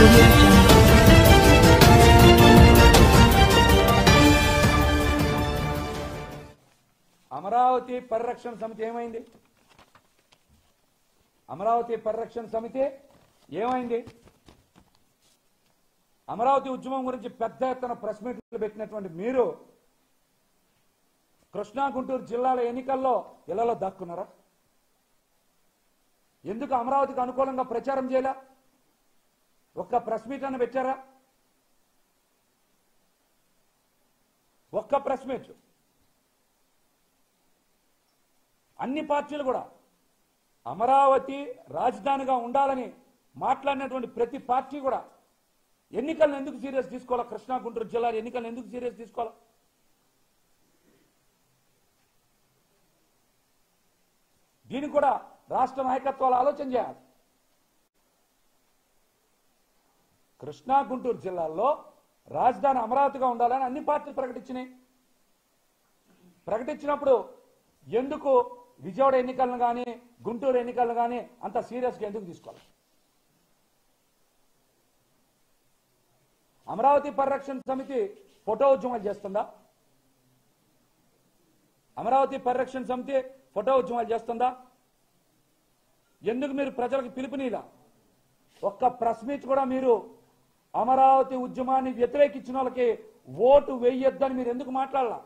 Audio Jungle. Amaravati పరిరక్షణ సమితి ఏమైంది? అమరావతి పరిరక్షణ సమితి ఏమైంది? అమరావతి ఉద్యమం గురించి పెద్ద ఎత్తున ప్రెస్ మీట్లు పెట్టినటువంటి మీరు కృష్ణా గుంటూరు జిల్లాల ఎన్నికల్లో ఇళ్లలో దాక్కున్నారా? ఎందుకు అమరావతికి అనుకూలంగా ప్రచారం చేయలే? ఒక్క ప్రెస్ మీట్ అని పెట్టారా? ఒక్క ప్రెస్ మీట్. అన్ని పార్టీలు కూడా అమరావతి రాజధానిగా ఉండాలని మాట్లాడినటువంటి ప్రతి పార్టీ కూడా ఎన్నికలను ఎందుకు సీరియస్ తీసుకోవాలా? కృష్ణా గుంటూరు జిల్లా ఎన్నికలను ఎందుకు సీరియస్ తీసుకోవాలా? దీనికి కూడా రాష్ట్ర నాయకత్వాలు ఆలోచన చేయాలి. కృష్ణా గుంటూరు జిల్లాల్లో రాజధాని అమరావతిగా ఉండాలని అన్ని పార్టీలు ప్రకటించినాయి. ప్రకటించినప్పుడు ఎందుకు విజయవాడ ఎన్నికలను కానీ గుంటూరు ఎన్నికలను కానీ అంత సీరియస్గా ఎందుకు తీసుకోవాలి? అమరావతి పరిరక్షణ సమితి ఫోటో ఉద్యమాలు చేస్తుందా? అమరావతి పరిరక్షణ సమితి ఫోటో ఉద్యమాలు చేస్తుందా? ఎందుకు మీరు ప్రజలకు పిలుపునీలా? ఒక్క ప్రెస్ మీట్ కూడా మీరు అమరావతి ఉద్యమాన్ని వ్యతిరేకించిన వాళ్ళకి ఓటు వేయొద్దని మీరు ఎందుకు మాట్లాడాల?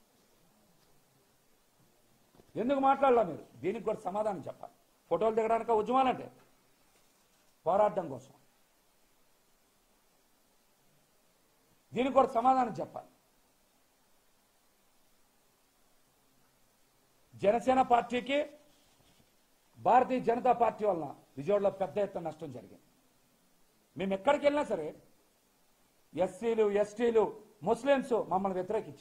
ఎందుకు మాట్లాడాల మీరు? దీనికి కూడా సమాధానం చెప్పాలి. ఫోటోలు దిగడానికి ఉద్యమాలంటే పోరాటం కోసం. దీనికి కూడా సమాధానం చెప్పాలి. జనసేన పార్టీకి భారతీయ జనతా పార్టీ వలన విజయవాడలో పెద్ద ఎత్తున నష్టం జరిగింది. మేము ఎక్కడికి వెళ్ళినా సరే ఎస్సీలు, ఎస్టీలు, ముస్లింస్ మమ్మల్ని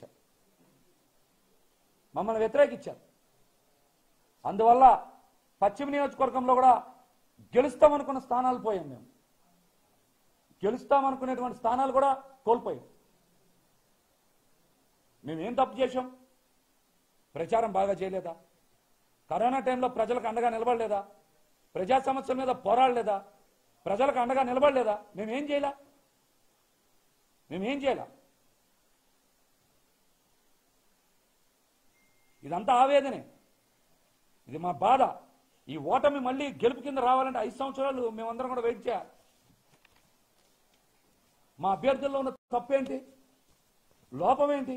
వ్యతిరేకించారు. అందువల్ల పశ్చిమ నియోజకవర్గంలో కూడా గెలుస్తామనుకున్న స్థానాలు పోయాం. మేము గెలుస్తామనుకునేటువంటి స్థానాలు కూడా కోల్పోయాం. మేమేం తప్పు చేశాం? ప్రచారం బాగా చేయలేదా? కరోనా టైంలో ప్రజలకు అండగా నిలబడలేదా? ప్రజా సమస్యల మీద పోరాడలేదా? ప్రజలకు అండగా నిలబడలేదా? మేమేం చేయాల? ఇదంతా ఆవేదనే. ఇది మా బాధ. ఈ ఓటమి మళ్ళీ గెలుపు కింద రావాలంటే 5 సంవత్సరాలు మేమందరం కూడా వెయిట్ చేయాలి. మా అభ్యర్థుల్లో ఉన్న తప్పేంటి? లోపమేంటి?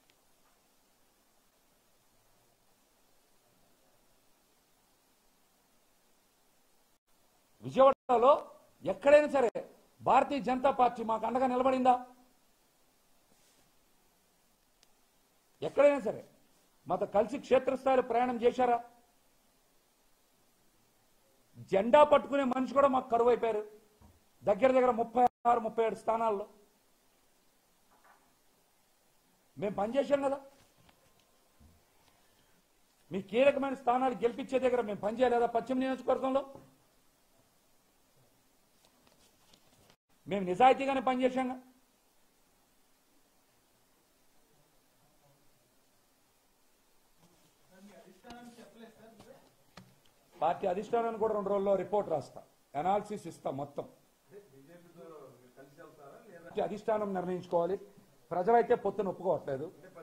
విజయవాడలో ఎక్కడైనా సరే భారతీయ జనతా పార్టీ మాకు అండగా నిలబడిందా? ఎక్కడైనా సరే మాతో కలిసి క్షేత్రస్థాయిలో ప్రయాణం చేశారా? జెండా పట్టుకునే మనిషి కూడా మాకు కరువు అయిపోయారు. దగ్గర 36-37 స్థానాల్లో మేము పనిచేశాం కదా. మీ కీలకమైన స్థానాలు గెలిపించే దగ్గర మేము పనిచేయలేదా? పశ్చిమ నియోజకవర్గంలో మేము నిజాయితీగానే పనిచేశాం. పార్టీ అధిష్టానాన్ని కూడా 2 రోజుల్లో రిపోర్ట్ రాస్తా, అనాలిసిస్ ఇస్తా. మొత్తం అధిష్టానం నిర్ణయించుకోవాలి. ప్రజలైతే పొత్తున ఒప్పుకోవట్లేదు.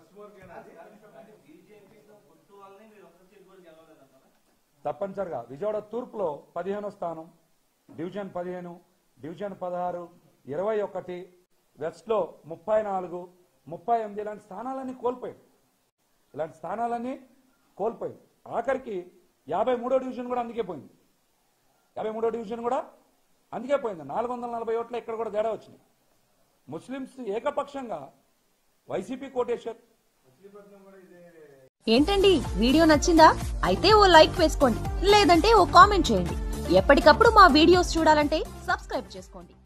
తప్పనిసరిగా విజయవాడ తూర్పులో 15వ స్థానం, డివిజన్ 15, డివిజన్ 16, 21, వెస్ట్లో 34, 38 ఇలాంటి స్థానాలన్నీ కోల్పోయాయి. ఆఖరికి 53వ డివిజన్ కూడా అందుకే పోయింది. 53వ డివిజన్ కూడా అందుకే పోయింది. 440 ఓట్ల ఇక్కడ కూడా తేడా వచ్చింది. ముస్లింస్ ఏకపక్షంగా వైసీపీ కోటేశ్వర్. ఏంటండి వీడియో నచ్చిందా? అయితే ఓ లైక్ వేసుకోండి, లేదంటే ఓ కామెంట్ చేయండి. ఎప్పటికప్పుడు మా వీడియోస్ చూడాలంటే సబ్స్క్రైబ్ చేసుకోండి.